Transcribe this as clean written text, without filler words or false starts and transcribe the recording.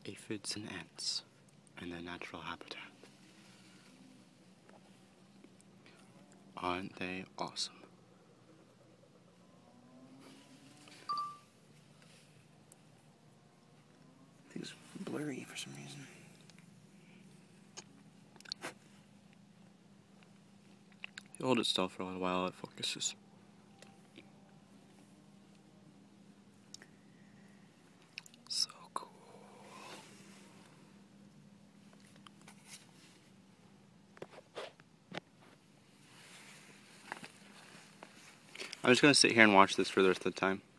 aphids and ants in their natural habitat. Aren't they awesome? Things blurry for some reason. You hold it still for a little while, it focuses. So cool. I'm just gonna sit here and watch this for the rest of the time.